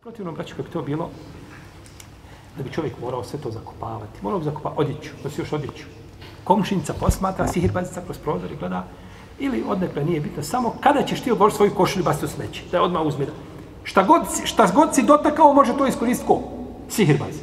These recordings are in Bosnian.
Protivno, braću, kako bi to bilo, da bi čovjek morao sve to zakopavati. Morao bi zakopavati odjeću, nosi još odjeću. Komšinica posmatra, sihirbazica kroz prozor i gleda, ili odnekle nije bitno, samo kada ćeš ti odložiti svoju košulju i baciti u smeće, da je odmah uzme. Šta god si dotakao, može to iskoristiti ko? Sihirbaz.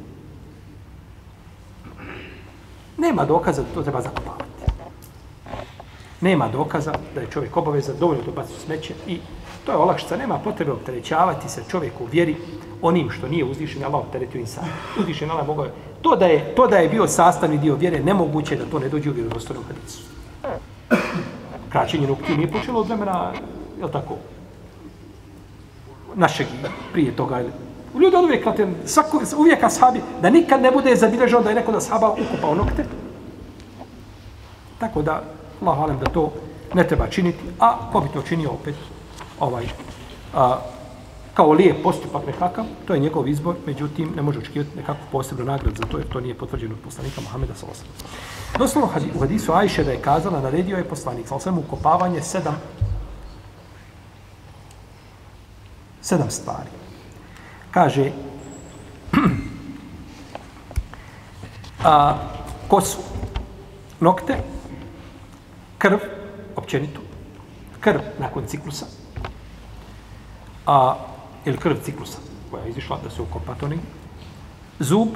Nema dokaza da to treba zakopavati. Nema dokaza da je čovjek obavezan dovoljno to baciti u smeće i to je olakšica. Nema potrebe opterećavati se čovjeku u vjeri onim što nije uzvišen Allah opteretio insan. Uzvišen Allah mogao je. To da je bio sastavni dio vjere, nemoguće da to ne dođe u vjerodostojnom hadisu. Kraćenje noktiju nije počelo od vremena, je li tako, našeg prije toga. Ljudi od uvijek, uvijek ashabi, da nikad ne bude zabilježeno da je neko da ashaba ukopao nokte. Tako da, Allah alem da to ne treba činiti, a ko bi to činio opet, kao lijep postupak nekakav, to je njegov izbor, međutim, ne može očekivati nekakvu posebnu nagradu za to, jer to nije potvrđeno od poslanika Muhameda s.a.v. Doslovno u hadisu Ajše da je kazala, naredio je poslanik s.a.v. ukopavanje 7 stvari. Kaže, kosu, nokte, krv, općenito, krv nakon ciklusa, ili krv ciklusa koja je izišla da se ukopa to negdje, zub,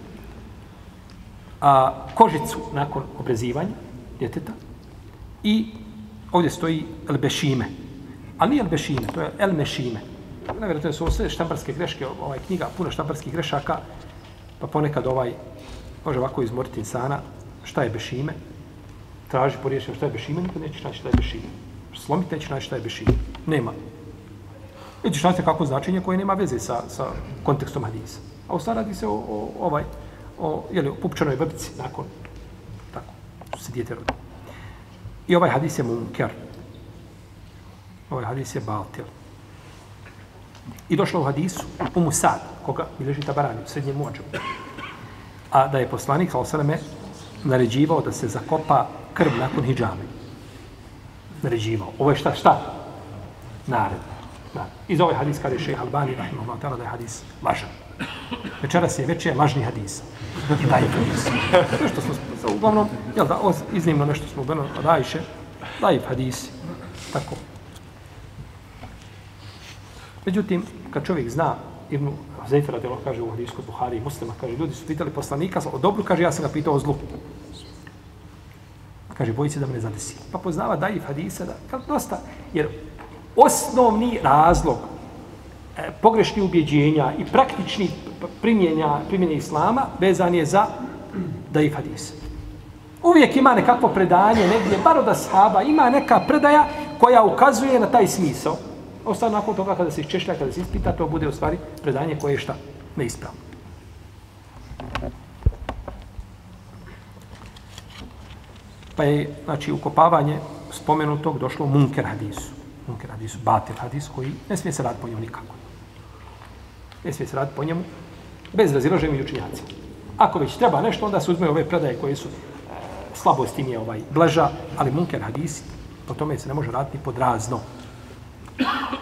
kožicu nakon obrezivanja djeteta i ovdje stoji elbešime. Ali nije elbešime, to je elmešime. Nevjerojatno su ovo sve štamparske greške, knjiga puno štamparskih grešaka, pa ponekad može ovako izmoriti insana šta je bešime, traži po riječima šta je bešime, nikad nećeš naći šta je bešime. Slomiti nećeš naći šta je bešime. Nema. Nećeš naći kakvo značenje koje nema veze sa kontekstom hadisa. A u stvari radi se o pupčanoj vrbici nakon, tako, se dijete rodi. I ovaj hadis je munker. Ovaj hadis je baltil. I došlo u hadisu Umu Sad, koga bilježi Tabarani u srednjem muadžamu. A da je poslanik s.a.v. naređivao da se zakopa krv nakon hidžame. Naređivao. Ovo je šta? Naredba. Iz ovaj hadis kada je šejh Albani rahimahullah ta'ala da je hadis lažan. Večeras je veće lažni hadis. I daje hadis. Nešto smo, uglavnom, iznimno nešto smo ubeno od Ajše, daje hadis. Tako. Međutim, kad čovjek zna, Ibn Huzeyfe radijallahu kaže u hadisu kod Buhari i Muslima, kaže, ljudi su pitali poslanika o dobru, kaže, ja sam ga pitao o zlu. Kaže, boji se da me ne zadesi. Pa poznava daif hadisa, dosta, jer osnovni razlog pogrešnih ubjeđenja i praktični primjenja islama vezan je za daif hadisa. Uvijek ima nekakvo predanje, negdje, bar od ashaba, ima neka predaja koja ukazuje na taj smisao. Ostane nakon toga kada se iščešlja, kada se ispita, to bude u stvari predanje koje je šta? Neispravno. Pa je, znači, ukopavanje spomenutog došlo u munker hadisu. Munker hadisu, batil hadis, koji ne smije se raditi po njemu nikako. Ne smije se raditi po njemu bez razilaženja među učenjacima. Ako već treba nešto, onda se uzme ove predaje koje su slabost im je blaža, ali munker hadisi, po tome se ne može raditi pod razno.